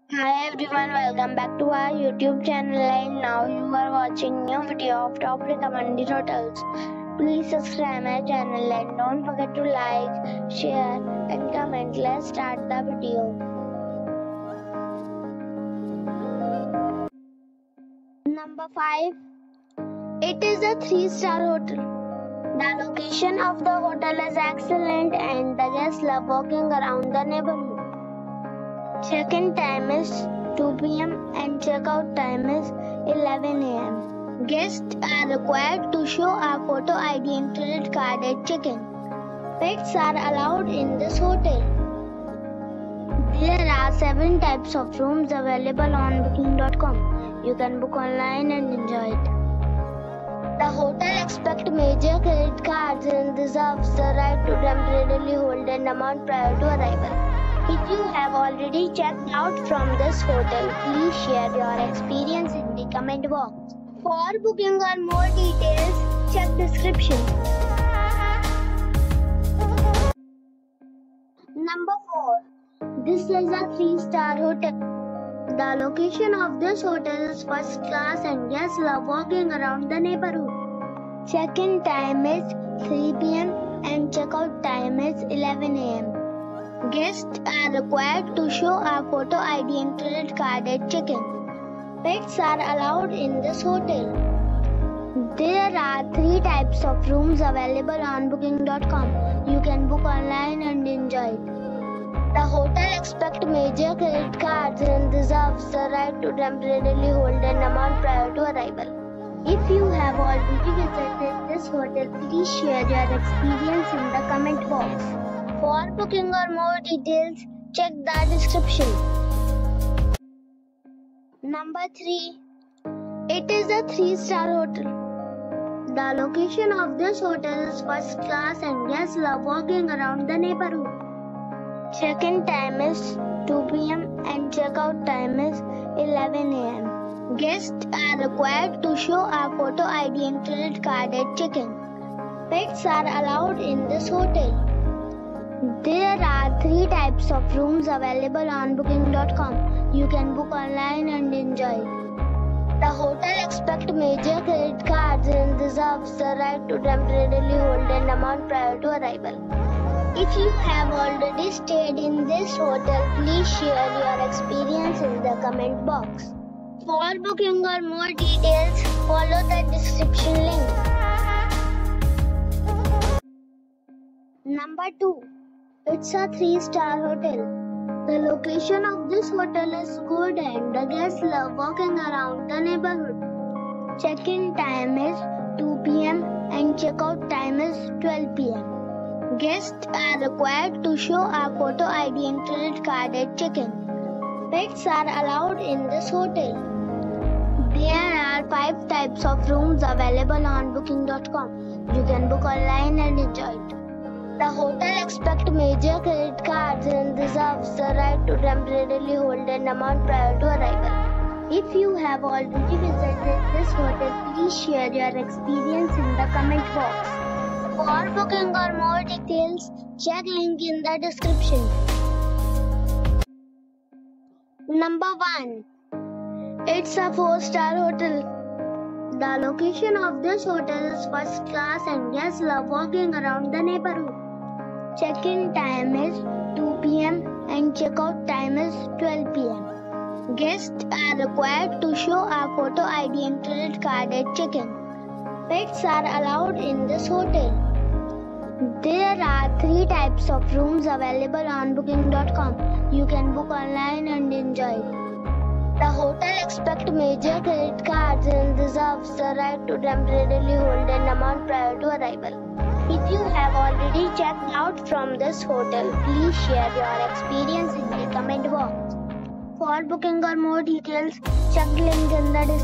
Hi everyone, welcome back to our YouTube channel and now you are watching new video of top recommended hotels. Please subscribe my channel and don't forget to like, share and comment. Let's start the video. Number 5. It is a 3-star hotel. The location of the hotel is excellent and the guests love walking around the neighborhood. Check-in time is 2 p.m. and check-out time is 11 a.m. Guests are required to show a photo ID and credit card at check-in. Pets are allowed in this hotel. There are 7 types of rooms available on booking.com. You can book online and enjoy it. The hotel accepts major credit cards and reserves the right to temporarily hold an amount prior to arrival. If you have already checked out from this hotel, please share your experience in the comment box. For booking or more details, check description. Number 4. This is a 3-star hotel. The location of this hotel is first class and guests love walking around the neighborhood. Check-in time is 3 p.m. and check-out time is 11 a.m. Guests are required to show a photo ID and credit card at check-in. Pets are allowed in this hotel. There are 3 types of rooms available on booking.com. You can book online and enjoy it. The hotel accepts major credit cards and reserves the right to temporarily hold an amount prior to arrival. If you have already visited this hotel, please share your experience in the comment box. For booking or more details, check the description. Number 3. It is a 3-star hotel. The location of this hotel is first class and guests love walking around the neighborhood. Check-in time is 2 p.m. and check-out time is 11 a.m. Guests are required to show a photo ID and credit card at check-in. Pets are allowed in this hotel. There are 3 types of rooms available on booking.com. You can book online and enjoy it. The hotel accepts major credit cards and reserves the right to temporarily hold an amount prior to arrival. If you have already stayed in this hotel, please share your experience in the comment box. For booking or more details, follow the description link. Number 2. It's a 3-star hotel. The location of this hotel is good and the guests love walking around the neighborhood. Check-in time is 2 p.m. and check-out time is 12 p.m. Guests are required to show a photo ID and credit card at check-in. Pets are allowed in this hotel. There are 5 types of rooms available on booking.com. You can book online and enjoy it. The hotel accepts major credit cards and reserves the right to temporarily hold an amount prior to arrival. If you have already visited this hotel, please share your experience in the comment box. For booking or more details, check link in the description. Number 1. It's a 4-star hotel. The location of this hotel is first class and guests love walking around the neighborhood. Check-in time is 2 p.m. and check-out time is 12 p.m. Guests are required to show a photo ID and credit card at check-in. Pets are allowed in this hotel. There are 3 types of rooms available on booking.com. You can book online and enjoy it. The hotel accepts major credit cards and reserves the right to temporarily hold an amount prior to arrival. If you have already checked out from this hotel, please share your experience in the comment box. For booking or more details, check the link in the